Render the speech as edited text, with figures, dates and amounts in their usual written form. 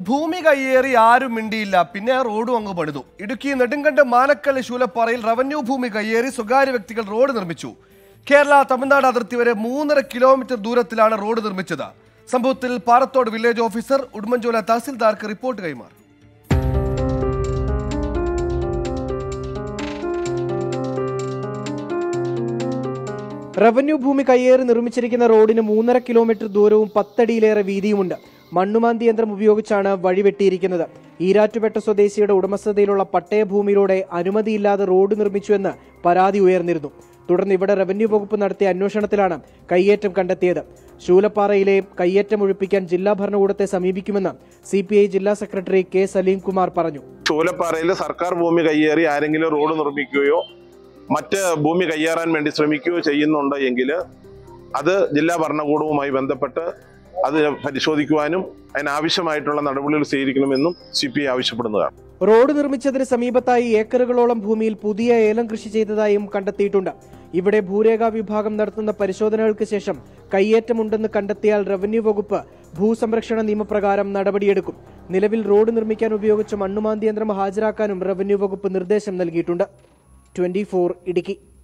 ഭൂമി കയ്യേറി ആരും മിണ്ടിയില്ല. പിന്നെ റോഡും അങ്ങ് പണിതു. ഇടുക്കി നെടുങ്കണ്ടം മാനക്കൽ ശൂലപ്പാറയിൽ റവന്യൂ ഭൂമി കയ്യേറി സ്വകാര്യ വ്യക്തികൾ റോഡ് നിർമ്മിച്ചു. കേരള തമിഴ്നാട് അതിർത്തി വരെ 3.5 കിലോമീറ്റർ ദൂരത്തിലാണ് റോഡ് നിർമ്മിച്ചത്. സംഭവത്തിൽ പാറത്തോട് വില്ലേജ് ഓഫീസർ ഉടുമ്പൻചോല തഹസിൽദാർക്ക് റിപ്പോർട്ട് കൈമാറി. റവന്യൂ ഭൂമി കയ്യേറി നിർമ്മിച്ചിരിക്കുന്ന റോഡിന് 3.5 കിലോമീറ്റർ ദൂരവും 10 അടിയിലേറെ വീതിയുമുണ്ട്. മണ്ണുമാന്തി യന്ത്രം ഉപയോഗിച്ചാണ് വഴി വെട്ടിയിരിക്കുന്നത്. ഈരാറ്റുപേട്ട സ്വദേശിയുടെ ഉടമസ്ഥതയിലുള്ള പട്ടയഭൂമിയിലൂടെ അനുമതിയില്ലാതെ റോഡ് നിർമ്മിച്ചുവെന്ന് പരാതി ഉയർന്നിരുന്നു. തുടർന്ന് ഇവിടെ റവന്യൂ വകുപ്പ് നടത്തിയ അന്വേഷണത്തിലാണ് കയ്യേറ്റം കണ്ടെത്തിയത്. ശൂലപ്പാറയിലെ കയ്യേറ്റം ഒഴിപ്പിക്കാൻ ജില്ലാ ഭരണകൂടത്തെ സമീപിക്കുമെന്ന് CPI ജില്ലാ സെക്രട്ടറി K സലീം കുമാർ പറഞ്ഞു. ശൂലപ്പാറയിൽ സർക്കാർ ഭൂമി കയ്യേറി ആരെങ്കിലും റോഡ് നിർമ്മിക്കുകയോ മറ്റ് ഭൂമി കയ്യേറാൻ വേണ്ടി ശ്രമിക്കുകയോ ചെയ്യുന്നുണ്ട് എങ്കിൽ അത് ജില്ലാ ഭരണകൂടവുമായി ബന്ധപ്പെട്ട് അത് പരിശോധിക്കുവാനും അതിനാവശ്യമായിട്ടുള്ള നടപടികൾ സ്വീകരിക്കണമെന്നും CPI ആവശ്യപ്പെടുന്നതാണ്. റോഡ് നിർമ്മിച്ചതിന് സമീപത്തായി ഏക്കറുകളോളം ഭൂമിയിൽ പുതിയ ഏലം കൃഷി ചെയ്തതായും കണ്ടെത്തിയിട്ടുണ്ട്. ഇവിടെ ഭൂരേഖാ വിഭാഗം നടത്തുന്ന പരിശോധനകൾക്ക് ശേഷം കയ്യേറ്റമുണ്ടെന്ന് കണ്ടെത്തിയാൽ റവന്യൂ വകുപ്പ് ഭൂസംരക്ഷണ നിയമപ്രകാരം നടപടിയെടുക്കും. നിലവിൽ റോഡ് നിർമ്മിക്കാൻ ഉപയോഗിച്ച മണ്ണുമാന്തി യന്ത്രം ഹാജരാക്കാനും റവന്യൂ വകുപ്പ് നിർദ്ദേശം നൽകിയിട്ടുണ്ട്. 24 ഇടുക്കി.